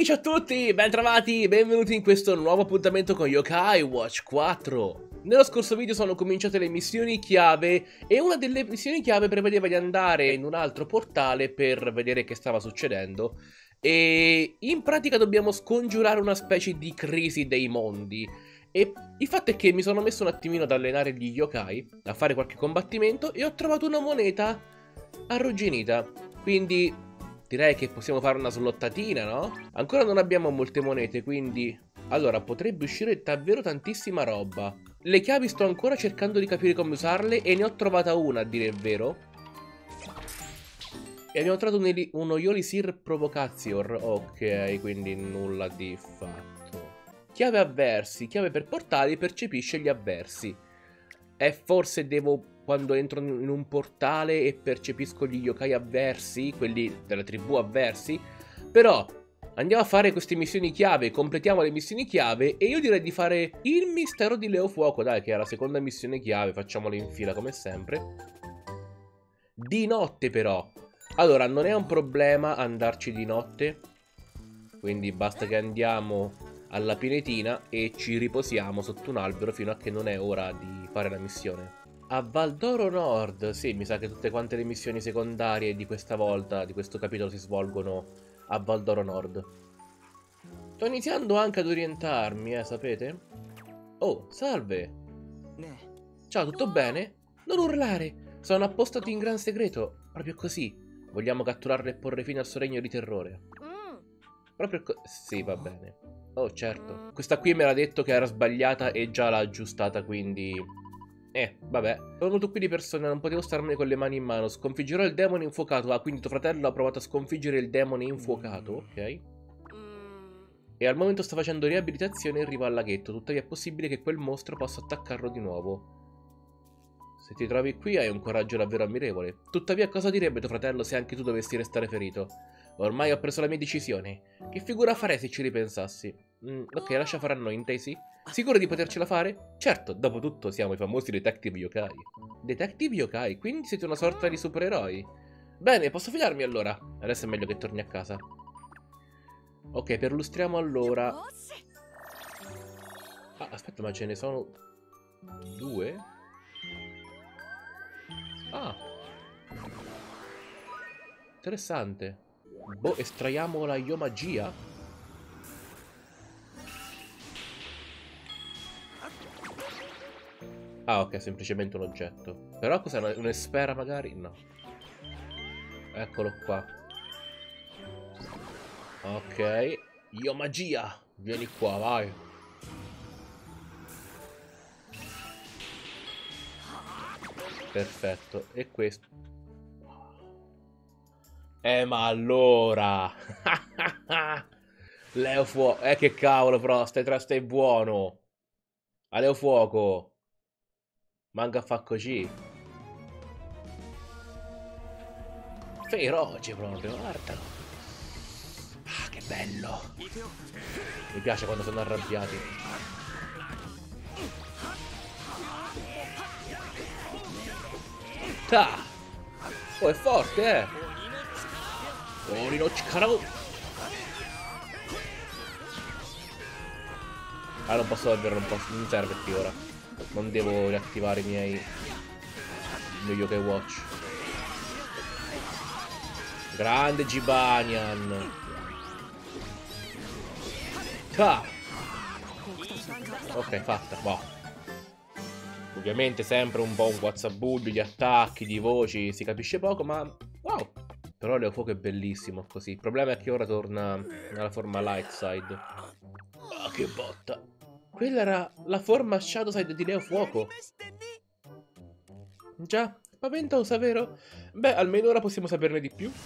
Ciao a tutti, bentrovati, benvenuti in questo nuovo appuntamento con Yokai Watch 4. Nello scorso video sono cominciate le missioni chiave e una delle missioni chiave prevedeva di andare in un altro portale per vedere che stava succedendo. E in pratica dobbiamo scongiurare una specie di crisi dei mondi. E il fatto è che mi sono messo un attimino ad allenare gli yokai, a fare qualche combattimento e ho trovato una moneta arrugginita. Quindi direi che possiamo fare una slottatina, no? Ancora non abbiamo molte monete, quindi allora potrebbe uscire davvero tantissima roba. Le chiavi sto ancora cercando di capire come usarle e ne ho trovata una, a dire il vero. E abbiamo trovato uno Yolisir Provocazior. Ok, quindi nulla di fatto. Chiave avversi. Chiave per portali, percepisce gli avversi. E forse devo, quando entro in un portale e percepisco gli yokai avversi, quelli della tribù avversi. Però andiamo a fare queste missioni chiave, completiamo le missioni chiave e io direi di fare il mistero di Leofuoco, dai, che è la seconda missione chiave, facciamola in fila come sempre. Di notte però. Allora, non è un problema andarci di notte, quindi basta che andiamo alla pinetina e ci riposiamo sotto un albero fino a che non è ora di fare la missione. A Valdoro Nord, sì, mi sa che tutte quante le missioni secondarie di questa volta, di questo capitolo, si svolgono a Valdoro Nord. Sto iniziando anche ad orientarmi, sapete? Oh, salve! Ciao, tutto bene? Non urlare! Sono appostato in gran segreto, proprio così. Vogliamo catturarlo e porre fine al suo regno di terrore. Proprio sì, va bene. Oh, certo. Questa qui me l'ha detto che era sbagliata e già l'ha aggiustata, quindi... vabbè. Sono venuto qui di persona, non potevo starmene con le mani in mano. Sconfiggerò il demone infuocato. Ah, quindi tuo fratello ha provato a sconfiggere il demone infuocato, ok. E al momento sta facendo riabilitazione in riva al laghetto. Tuttavia è possibile che quel mostro possa attaccarlo di nuovo. Se ti trovi qui hai un coraggio davvero ammirevole. Tuttavia cosa direbbe tuo fratello se anche tu dovessi restare ferito? Ormai ho preso la mia decisione. Che figura farei se ci ripensassi? Ok, lascia fare a noi, intesi? Sicuro di potercela fare? Certo, dopo tutto siamo i famosi Detective Yokai. Detective Yokai? Quindi siete una sorta di supereroi? Bene, posso fidarmi allora. Adesso è meglio che torni a casa. Ok, perlustriamo allora. Ah, aspetta, ma ce ne sono due? Ah, interessante. Boh, estraiamo la Yomagia. Ah, ok, semplicemente un oggetto. Però cos'è? Un'esfera magari? No. Eccolo qua. Ok. Yomagia. Vieni qua, vai. Perfetto. E questo? Ma allora. Leo Fuoco. Che cavolo, però. Stai buono. A Leo Fuoco. Manca a fa così. Feroce proprio, guardalo. Ah, che bello. Mi piace quando sono arrabbiati. Ta! Oh, è forte, Orinochi Karao. Ah, non posso davvero, non posso. Non serve qui ora. Non devo riattivare il mio Yokai Watch. Grande Gibanian. Ta! Ok, fatta, boh. Ovviamente sempre un po' un guazzabuglio di attacchi, di voci, si capisce poco, ma wow! Però Leofuoco è bellissimo così. Il problema è che ora torna nella forma light side. Ah, che botta! Quella era la forma shadow side di Leofuoco. Già, spaventosa, vero? Beh, almeno ora possiamo saperne di più.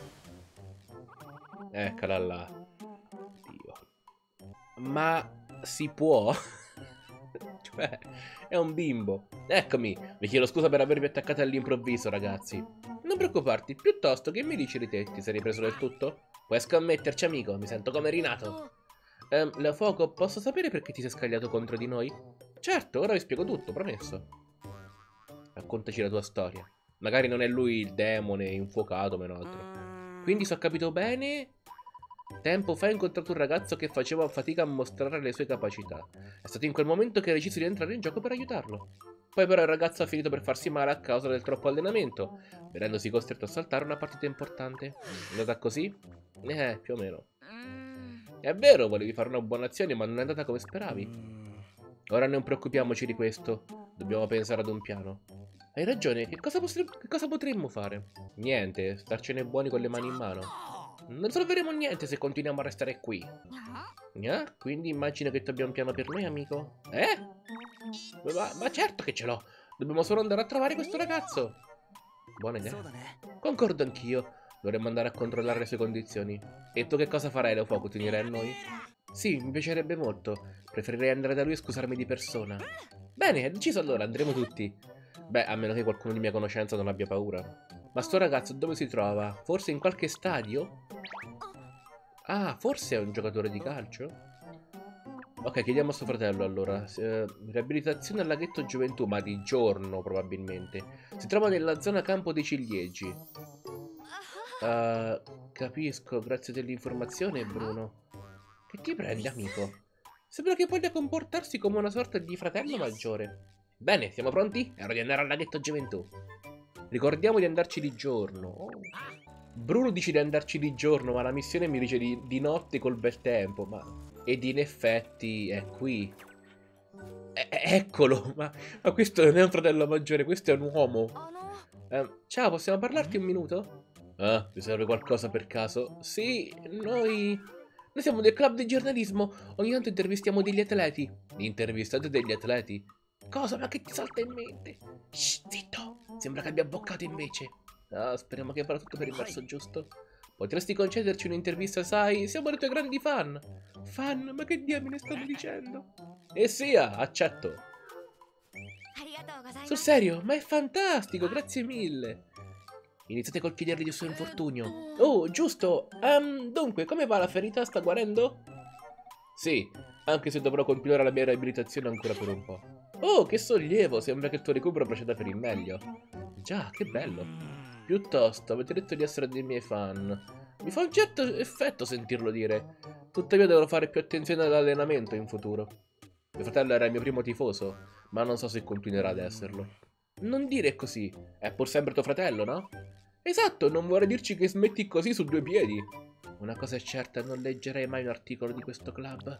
Eccola là. Dio. Ma si può? Cioè, è un bimbo. Eccomi, vi chiedo scusa per avervi attaccato all'improvviso, ragazzi. Non preoccuparti, piuttosto che mi dici di te? Ti sei ripreso del tutto? Puoi scommetterci, amico, mi sento come rinato. Leofuoco, posso sapere perché ti sei scagliato contro di noi? Certo, ora vi spiego tutto, promesso. Raccontaci la tua storia. Magari non è lui il demone infuocato, ma un altro. Quindi se ho capito bene, Tempo fa ho incontrato un ragazzo che faceva fatica a mostrare le sue capacità. È stato in quel momento che ho deciso di entrare in gioco per aiutarlo. Poi però il ragazzo ha finito per farsi male a causa del troppo allenamento, vedendosi costretto a saltare una partita importante. È andata così? Più o meno. È vero, volevi fare una buona azione, ma non è andata come speravi. Ora non preoccupiamoci di questo. Dobbiamo pensare ad un piano. Hai ragione, che cosa potremmo fare? Niente, starcene buoni con le mani in mano. Non salveremo niente se continuiamo a restare qui. Quindi immagino che tu abbia un piano per noi, amico? Ma certo che ce l'ho. Dobbiamo solo andare a trovare questo ragazzo. Buona idea. Concordo anch'io. Dovremmo andare a controllare le sue condizioni. E tu che cosa farai, Leo Fuoco? Ti unirai a noi? Sì, mi piacerebbe molto. Preferirei andare da lui e scusarmi di persona. Bene, è deciso allora, andremo tutti. Beh, a meno che qualcuno di mia conoscenza non abbia paura. Ma sto ragazzo dove si trova? Forse in qualche stadio? Ah, forse è un giocatore di calcio? Ok, chiediamo a suo fratello allora. Riabilitazione al laghetto Gioventù, ma di giorno probabilmente. Si trova nella zona campo dei ciliegi. Capisco, grazie dell'informazione, Bruno. Che ti prende, amico? Sembra che voglia comportarsi come una sorta di fratello maggiore. Bene, siamo pronti? È ora di andare al laghetto Gioventù. Ricordiamo di andarci di giorno. Bruno dice di andarci di giorno, ma la missione mi dice di notte col bel tempo. Ed in effetti è qui. Eccolo, ma questo non è un fratello maggiore, questo è un uomo. Ciao, possiamo parlarti un minuto? Ah, ti serve qualcosa per caso? Sì, noi siamo del club di giornalismo. Ogni tanto intervistiamo degli atleti. Intervistate degli atleti? Cosa? Ma che ti salta in mente? Shh, zitto. Sembra che abbia boccato invece. Ah, speriamo che farà tutto per il verso giusto. Potresti concederci un'intervista, sai? Siamo i tuoi grandi fan. Fan? Ma che diamine stanno dicendo? Sia, accetto. Sul serio? Ma è fantastico, grazie mille. Iniziate col chiedergli del suo infortunio. Oh, giusto. Dunque, come va la ferita? Sta guarendo? Sì, anche se dovrò continuare la mia riabilitazione ancora per un po'. Oh, che sollievo! Sembra che il tuo recupero proceda per il meglio. Già, che bello. Piuttosto, avete detto di essere dei miei fan. Mi fa un certo effetto sentirlo dire. Tuttavia dovrò fare più attenzione all'allenamento in futuro. Mio fratello era il mio primo tifoso, ma non so se continuerà ad esserlo. Non dire così. È pur sempre tuo fratello, no? Esatto, non vorrei dirci che smetti così su due piedi. Una cosa è certa, non leggerei mai un articolo di questo club.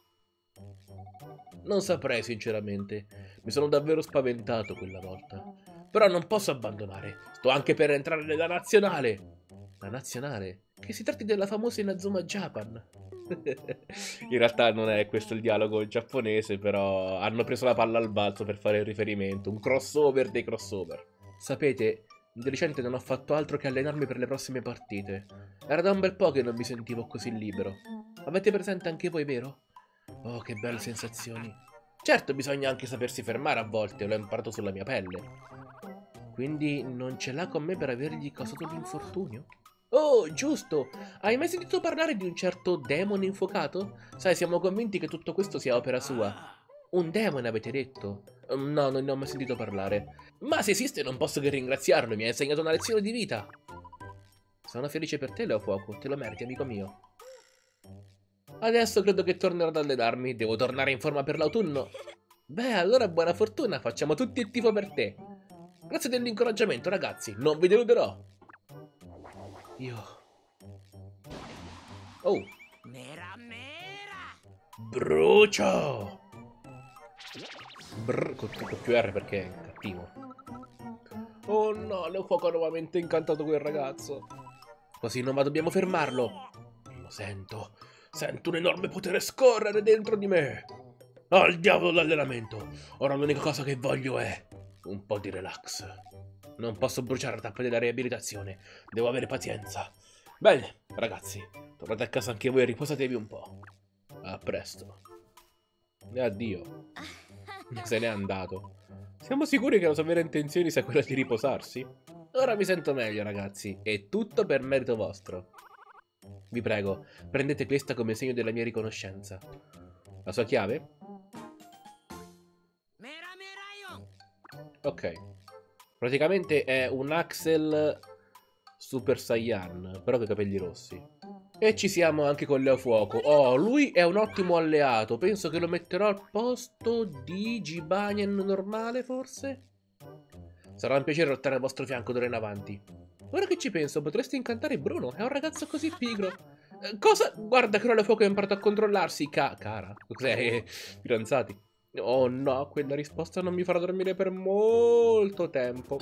Non saprei, sinceramente. Mi sono davvero spaventato quella volta. Però non posso abbandonare. Sto anche per entrare nella nazionale. La nazionale? Che si tratti della famosa Inazuma Japan. In realtà non è questo il dialogo giapponese, però hanno preso la palla al balzo per fare il riferimento. Un crossover dei crossover. Sapete, di recente non ho fatto altro che allenarmi per le prossime partite. Era da un bel po' che non mi sentivo così libero. Avete presente anche voi, vero? Oh, che belle sensazioni. Certo, bisogna anche sapersi fermare a volte, l'ho imparato sulla mia pelle. Quindi non ce l'ha con me per avergli causato l'infortunio? Oh, giusto! Hai mai sentito parlare di un certo demone infuocato? Sai, siamo convinti che tutto questo sia opera sua. Un demone, avete detto? No, non ne ho mai sentito parlare. Ma se esiste non posso che ringraziarlo, mi ha insegnato una lezione di vita. Sono felice per te, Leo Fuoco, te lo meriti, amico mio. Adesso credo che tornerò ad allenarmi, devo tornare in forma per l'autunno. Beh, allora buona fortuna, facciamo tutti il tifo per te. Grazie dell'incoraggiamento, ragazzi, non vi deluderò. Io... Oh! Brucio! Brr, con più R perché è cattivo. Oh no, Leo Fuoco ha nuovamente incantato quel ragazzo. Così non ma dobbiamo fermarlo. Lo sento. Sento un enorme potere scorrere dentro di me. Al diavolo l'allenamento. Ora l'unica cosa che voglio è un po' di relax. Non posso bruciare la tappa della riabilitazione. Devo avere pazienza. Bene, ragazzi, tornate a casa anche voi e riposatevi un po'. A presto. E addio. Se n'è andato. Siamo sicuri che la sua vera intenzione sia quella di riposarsi? Ora mi sento meglio, ragazzi. È tutto per merito vostro. Vi prego, prendete questa come segno della mia riconoscenza. La sua chiave? Ok. Praticamente è un Axel Super Saiyan, però con i capelli rossi. E ci siamo anche con Leo Fuoco. Oh, lui è un ottimo alleato. Penso che lo metterò al posto di Gibanyan normale, forse? Sarà un piacere lottare al vostro fianco d'ora in avanti. Ora che ci penso, potresti incantare Bruno. È un ragazzo così pigro. Cosa? Guarda che ora Leo Fuoco è imparato a controllarsi. Cara? Cos'è? Fidanzati? Oh no, quella risposta non mi farà dormire per molto tempo.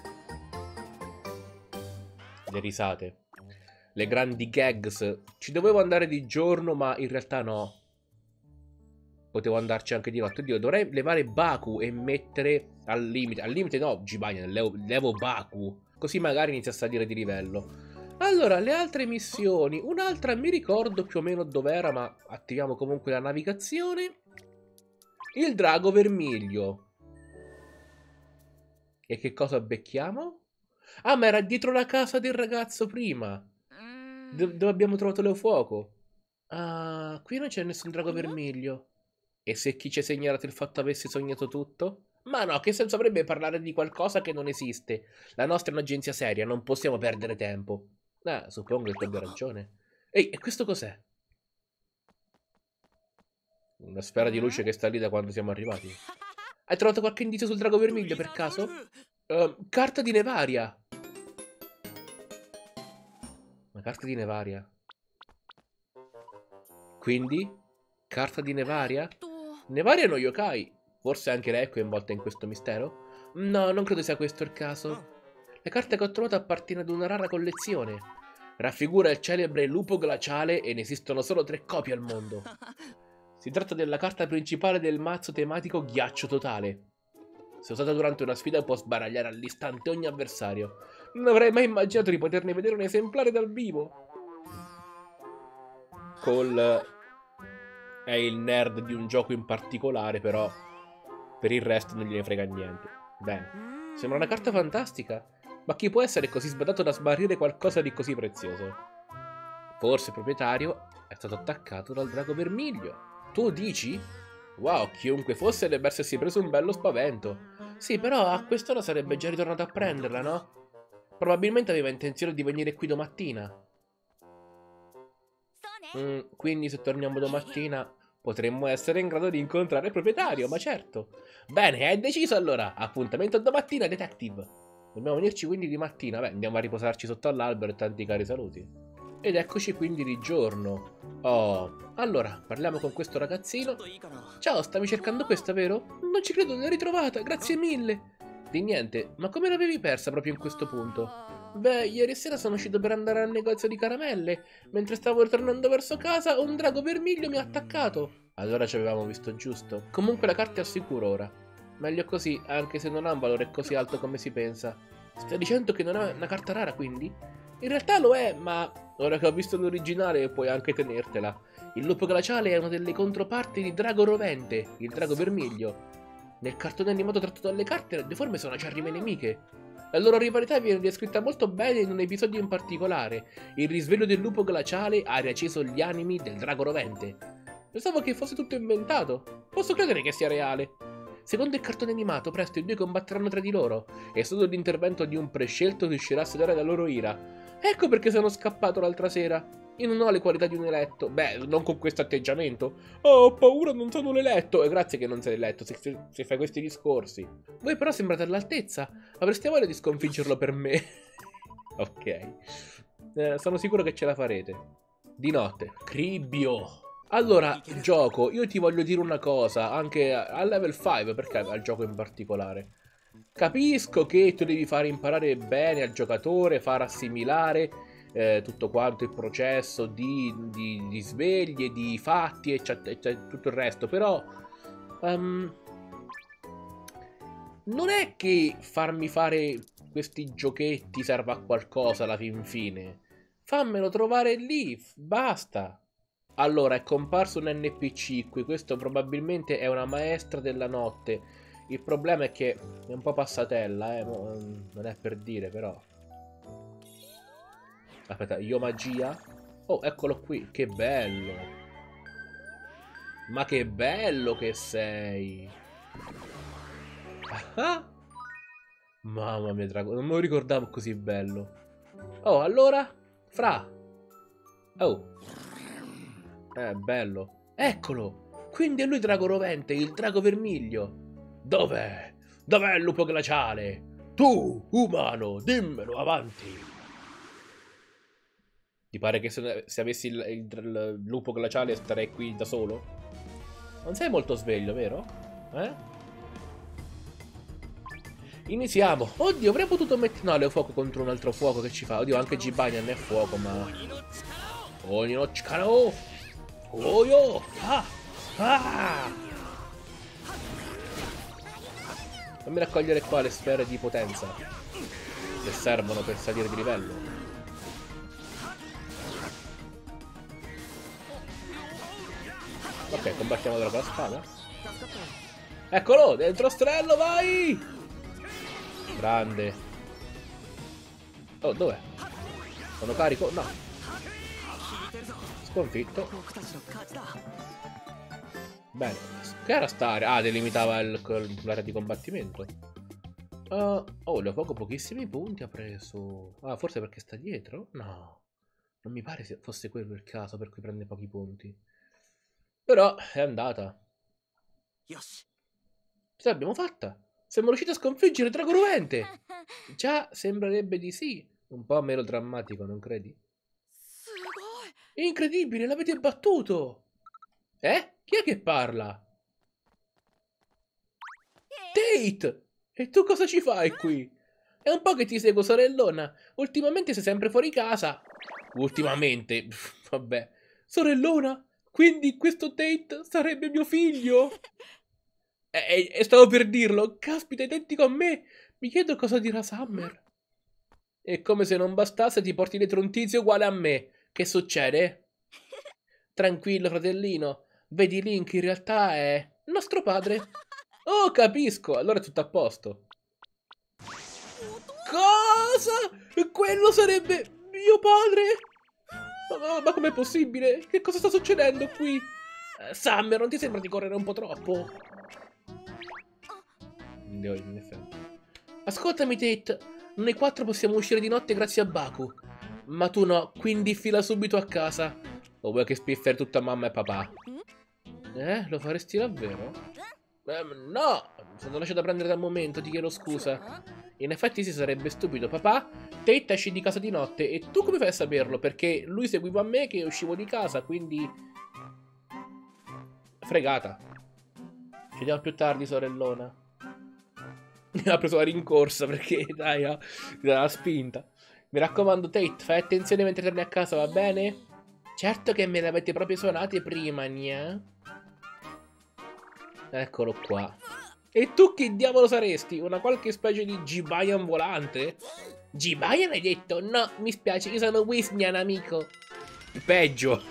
Le risate. Le grandi gags. Ci dovevo andare di giorno, ma in realtà no. Potevo andarci anche di notte. Oddio, dovrei levare Baku e mettere al limite. Al limite no, Gibanyan, levo Baku. Così magari inizia a salire di livello. Allora, le altre missioni. Un'altra mi ricordo più o meno dov'era, ma attiviamo comunque la navigazione. Il drago vermiglio. E che cosa becchiamo? Ah, ma era dietro la casa del ragazzo prima. Dove abbiamo trovato Leo Fuoco. Ah, qui non c'è nessun drago vermiglio. E se chi ci ha segnalato il fatto avesse sognato tutto? Ma no, che senso avrebbe parlare di qualcosa che non esiste? La nostra è un'agenzia seria, non possiamo perdere tempo. Ah, suppongo che tu abbia ragione. Ehi, e questo cos'è? Una sfera di luce che sta lì da quando siamo arrivati. Hai trovato qualche indizio sul drago vermiglio per caso? Carta di Nevaria. Una carta di Nevaria. Quindi? Carta di Nevaria? Nevaria è uno yokai. Forse anche lei è coinvolta in questo mistero? No, non credo sia questo il caso. La carta che ho trovato appartiene ad una rara collezione. Raffigura il celebre lupo glaciale e ne esistono solo 3 copie al mondo. Si tratta della carta principale del mazzo tematico Ghiaccio Totale. Se usata durante una sfida può sbaragliare all'istante ogni avversario. Non avrei mai immaginato di poterne vedere un esemplare dal vivo. Cole è il nerd di un gioco in particolare, però per il resto non gliene frega niente. Bene, sembra una carta fantastica, ma chi può essere così sbadato da smarrire qualcosa di così prezioso? Forse il proprietario è stato attaccato dal drago vermiglio. Tu dici? Wow, chiunque fosse debba essersi preso un bello spavento. Sì, però a quest'ora sarebbe già ritornato a prenderla, no? Probabilmente aveva intenzione di venire qui domattina. Quindi se torniamo domattina potremmo essere in grado di incontrare il proprietario, ma certo. Bene, è deciso allora. Appuntamento domattina, detective. Dobbiamo venirci quindi di mattina. Beh, andiamo a riposarci sotto all'albero e tanti cari saluti. Ed eccoci quindi di giorno. Oh, allora, parliamo con questo ragazzino. Ciao, stavi cercando questa, vero? Non ci credo, l'hai ritrovata, grazie mille. Di niente, ma come l'avevi persa proprio in questo punto? Beh, ieri sera sono uscito per andare al negozio di caramelle. Mentre stavo ritornando verso casa, un drago vermiglio mi ha attaccato. Allora ci avevamo visto giusto. Comunque la carta è al sicuro ora. Meglio così, anche se non ha un valore così alto come si pensa. Stai dicendo che non è una carta rara, quindi? In realtà lo è, ma ora che ho visto l'originale puoi anche tenertela. Il lupo glaciale è una delle controparti di Drago Rovente, il drago vermiglio. Nel cartone animato tratto dalle carte, le forme sono acerrime nemiche. La loro rivalità viene descritta molto bene in un episodio in particolare. Il risveglio del lupo glaciale ha riacceso gli animi del drago rovente. Pensavo che fosse tutto inventato. Posso credere che sia reale. Secondo il cartone animato, presto i due combatteranno tra di loro, e solo l'intervento di un prescelto riuscirà a sedare la loro ira. Ecco perché sono scappato l'altra sera. Io non ho le qualità di un eletto. Beh, non con questo atteggiamento. Oh, ho paura, non sono un eletto. E grazie che non sei eletto, se fai questi discorsi. Voi però sembrate all'altezza. Avreste voglia di sconfiggerlo per me. Ok. Sono sicuro che ce la farete. Di notte. Cribbio. Allora, gioco, io ti voglio dire una cosa, anche a level 5, perché al gioco in particolare. Capisco che tu devi fare imparare bene al giocatore, far assimilare tutto quanto il processo di sveglie, di fatti e tutto il resto, però non è che farmi fare questi giochetti serva a qualcosa alla fin fine. Fammelo trovare lì, basta. Allora, è comparso un NPC qui, questo probabilmente è una maestra della notte. Il problema è che è un po' passatella, non è per dire, però. Aspetta, io magia? Oh, eccolo qui, che bello. Ma che bello che sei. Ah! Mamma mia, drago, non me lo ricordavo così bello. Oh, allora, Fra, Oh. Bello. Eccolo. Quindi è lui Drago Rovente, il drago vermiglio. Dov'è? Dov'è il lupo glaciale? Tu, umano, dimmelo, avanti. Ti pare che se avessi il lupo glaciale starei qui da solo? Non sei molto sveglio, vero? Iniziamo. Oddio, avrei potuto mettere... No, le fuoco contro un altro fuoco che ci fa. Oddio, anche Jibanyan è fuoco, ma... Oni no Chikaro! Oh yo! Ah! Ah! Fammi raccogliere qua le sfere di potenza che servono per salire di livello. Ok, combattiamo ora con la spada. Eccolo, dentro Strello, vai! Grande. Oh, dov'è? Sono carico? No. Sconfitto. Bene. Che era st'area? Ah, delimitava l'area di combattimento. Oh, le poco pochissimi punti ha preso. Ah, forse perché sta dietro? No. Non mi pare fosse quello il caso per cui prende pochi punti. Però è andata. Ce l'abbiamo fatta. Siamo riusciti a sconfiggere Drago Rovente. Già, sembrerebbe di sì. Un po' melodrammatico, non credi? Incredibile, l'avete battuto! Chi è che parla? Tate! E tu cosa ci fai qui? È un po' che ti seguo, sorellona. Ultimamente sei sempre fuori casa. Ultimamente? Vabbè. Sorellona? Quindi questo Tate sarebbe mio figlio? E stavo per dirlo. Caspita, è identico a me. Mi chiedo cosa dirà Summer. E come se non bastasse ti porti dietro un tizio uguale a me. Che succede? Tranquillo, fratellino. Vedi, Link in realtà è nostro padre. Oh, capisco. Allora è tutto a posto. Cosa? Quello sarebbe mio padre? Ma com'è possibile? Che cosa sta succedendo qui? Summer, non ti sembra di correre un po' troppo? In effetti. Ascoltami, Tate. Noi quattro possiamo uscire di notte grazie a Baku. Ma tu no, quindi fila subito a casa. O vuoi che spifferi tutta mamma e papà? Lo faresti davvero? No! Mi sono lasciato prendere dal momento, ti chiedo scusa. In effetti sì, sarebbe stupido. Papà, Tate esci di casa di notte. E tu come fai a saperlo? Perché lui seguiva me che uscivo di casa, quindi... Fregata. Ci vediamo più tardi, sorellona. Mi ha preso la rincorsa perché, dai, la spinta. Mi raccomando, Tate, fai attenzione mentre torni a casa, va bene? Certo che me le avete proprio suonate prima, nia. Eccolo qua. E tu che diavolo saresti? Una qualche specie di Jibanyan volante? Jibanyan hai detto? No, mi spiace, io sono Wisnian, amico. Peggio.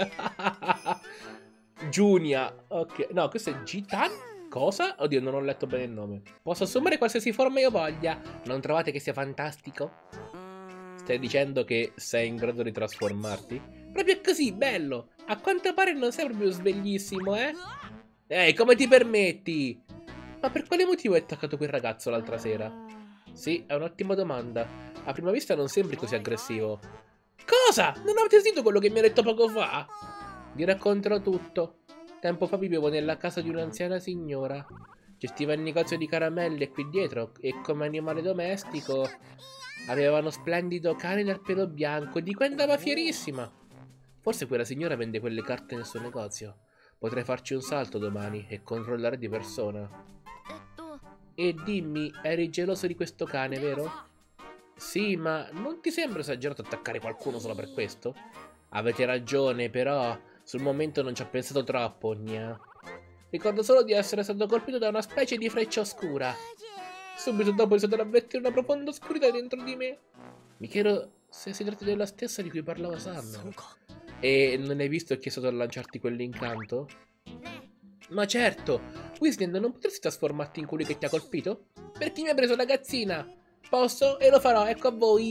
Junia. Ok, no, questo è Gitan? Cosa? Oddio, non ho letto bene il nome. Posso assumere qualsiasi forma io voglia. Non trovate che sia fantastico? Stai dicendo che sei in grado di trasformarti? Proprio così, bello. A quanto pare non sei proprio sveglissimo, eh? Ehi, come ti permetti? Ma per quale motivo hai attaccato quel ragazzo l'altra sera? Sì, è un'ottima domanda. A prima vista non sembri così aggressivo. Cosa? Non avete sentito quello che mi ha detto poco fa? Vi racconterò tutto. Tempo fa vivevo nella casa di un'anziana signora. Gestiva il negozio di caramelle qui dietro e come animale domestico aveva uno splendido cane dal pelo bianco di cui andava fierissima. Forse quella signora vende quelle carte nel suo negozio. Potrei farci un salto domani e controllare di persona. E dimmi, eri geloso di questo cane, vero? Sì, ma non ti sembra esagerato attaccare qualcuno solo per questo? Avete ragione, però sul momento non ci ho pensato troppo, gna. Ricordo solo di essere stato colpito da una specie di freccia oscura. Subito dopo è stato ad avvertire una profonda oscurità dentro di me. Mi chiedo se si tratta della stessa di cui parlava Summer. E non hai visto chi è stato a lanciarti quell'incanto? Ma certo! Wisland, non potresti trasformarti in colui che ti ha colpito? Perché mi ha preso ragazzina? Posso? E lo farò, ecco a voi!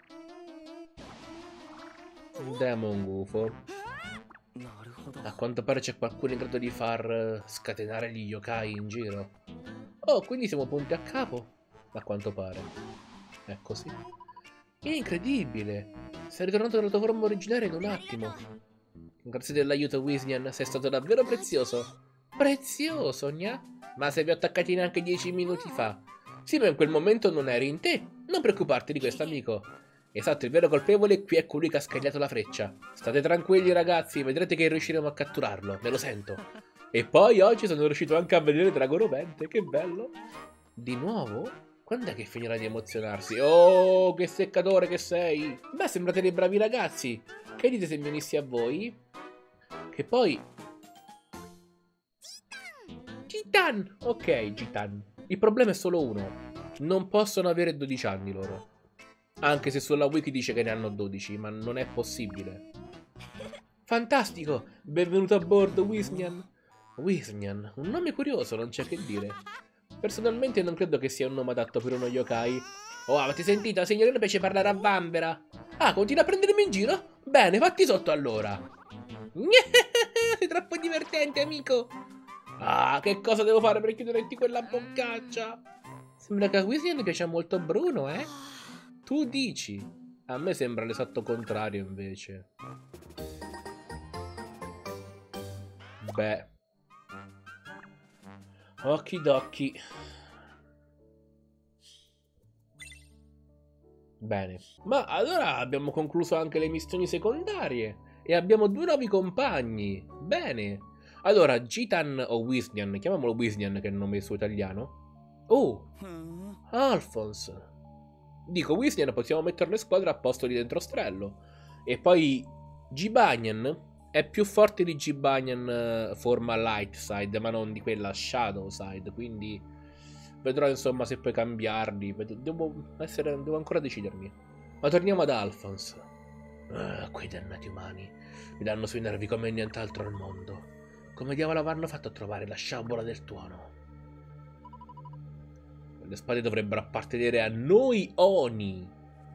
Demon gufo. A quanto pare c'è qualcuno in grado di far scatenare gli yokai in giro. Oh, quindi siamo punti a capo? A quanto pare. È così. Incredibile! Sei ritornato alla tua forma originaria in un attimo. Grazie dell'aiuto, Wisnian, sei stato davvero prezioso. Prezioso, gna? Ma se vi ho attaccati neanche 10 minuti fa. Sì, ma in quel momento non eri in te. Non preoccuparti di questo, amico. Esatto, il vero colpevole qui è colui che ha scagliato la freccia. State tranquilli, ragazzi, vedrete che riusciremo a catturarlo, me lo sento. E poi oggi sono riuscito anche a vedere Drago Rovente, che bello. Di nuovo? Quando è che finirà di emozionarsi? Oh, che seccatore che sei! Beh, sembrate dei bravi ragazzi. Che dite se mi unissi a voi? Che poi... Gitan! Ok, Gitan. Il problema è solo uno. Non possono avere 12 anni loro. Anche se sulla wiki dice che ne hanno 12, ma non è possibile. Fantastico! Benvenuto a bordo, Wisnian. Wisnian, un nome curioso, non c'è che dire. Personalmente non credo che sia un nome adatto per uno yokai. Oh, avete sentito? La signorina piace parlare a vanvera. Ah, continua a prendermi in giro? Bene, fatti sotto allora. Sei troppo divertente, amico. Ah, che cosa devo fare per chiuderti quella boccaccia? Sembra che a Wisnian piace molto Bruno, eh? Tu dici. A me sembra l'esatto contrario, invece. Beh. Okidoki. Bene. Ma allora abbiamo concluso anche le missioni secondarie. E abbiamo 2 nuovi compagni. Bene. Allora, Gitan o Wisnian. Chiamiamolo Wisnian, che è il nome suo italiano. Oh. Alphonse. Dico, Wisnian possiamo metterlo in squadra a posto di Dentrostrello. E poi Gibanyan è più forte di Gibanyan forma Light Side, ma non di quella Shadow Side. Quindi vedrò insomma se puoi cambiarli. Devo ancora decidermi. Ma torniamo ad Alphonse. Quei dannati umani mi danno sui nervi come nient'altro al mondo. Come diavolo avranno fatto a trovare la sciabola del tuono? Le spade dovrebbero appartenere a noi Oni.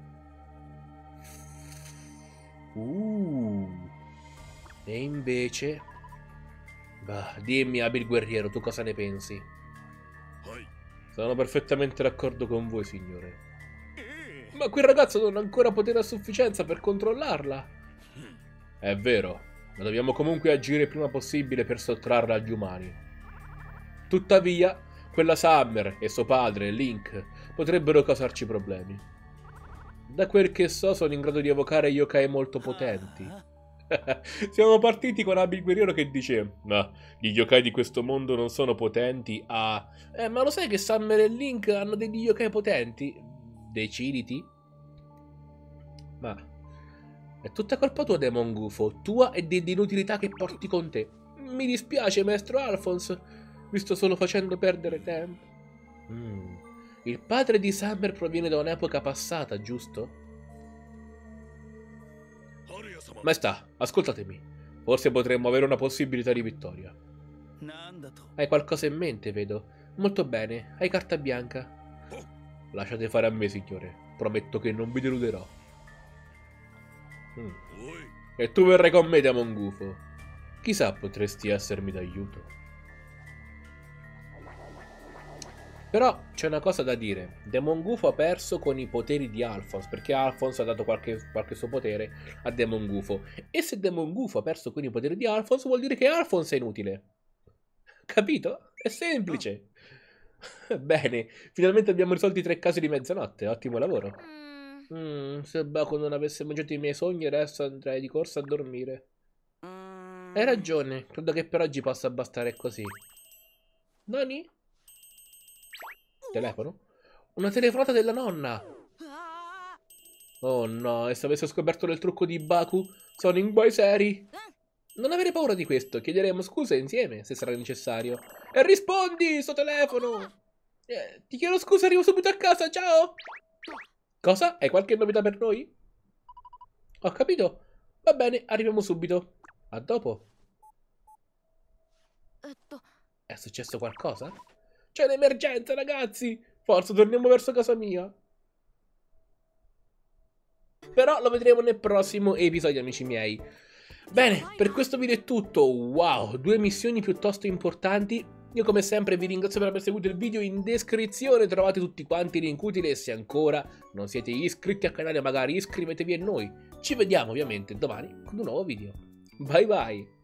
E invece... Bah, dimmi, Abil Guerriero, tu cosa ne pensi? Sono perfettamente d'accordo con voi, signore. Ma quel ragazzo non ha ancora potere a sufficienza per controllarla. È vero, ma dobbiamo comunque agire il prima possibile per sottrarla agli umani. Tuttavia, quella Summer e suo padre, Link, potrebbero causarci problemi. Da quel che so, sono in grado di evocare yokai molto potenti. Siamo partiti con Abil Guerriero che dice: ma gli yokai di questo mondo non sono potenti a... ma lo sai che Summer e Link hanno degli yokai potenti? Deciditi. Ma è tutta colpa tua, Demon Gufo, tua e dell'inutilità che porti con te. Mi dispiace, maestro Alphonse. Vi sto solo facendo perdere tempo. Il padre di Summer proviene da un'epoca passata, giusto? Maestà, ascoltatemi. Forse potremmo avere una possibilità di vittoria. Hai qualcosa in mente, vedo. Molto bene, hai carta bianca. Lasciate fare a me, signore. Prometto che non vi deluderò. E tu verrai con me, Demon Gufo. Chissà, potresti essermi d'aiuto. Però c'è una cosa da dire. Demon Gufo ha perso con i poteri di Alphonse, perché Alphonse ha dato qualche suo potere a Demon Gufo. E se Demon Gufo ha perso con i poteri di Alphonse, vuol dire che Alphonse è inutile. Capito? È semplice. Bene, finalmente abbiamo risolto i 3 casi di mezzanotte. Ottimo lavoro. Se Baku non avesse mangiato i miei sogni, adesso andrei di corsa a dormire. Hai ragione, credo che per oggi possa bastare così. Nani? Telefono? Una telefonata della nonna! Oh no, e se avesse scoperto del trucco di Baku, sono in guai seri! Non avere paura di questo, chiederemo scusa insieme, se sarà necessario. E rispondi, sto telefono! Ti chiedo scusa, arrivo subito a casa, ciao! Cosa? Hai qualche novità per noi? Ho capito. Va bene, arriviamo subito. A dopo. È successo qualcosa? C'è un'emergenza, ragazzi! Forza, torniamo verso casa mia. Però lo vedremo nel prossimo episodio, amici miei. Bene, per questo video è tutto. Wow, 2 missioni piuttosto importanti. Io come sempre vi ringrazio per aver seguito il video, in descrizione trovate tutti quanti i link utili e se ancora non siete iscritti al canale magari iscrivetevi a noi. Ci vediamo ovviamente domani con un nuovo video. Bye bye!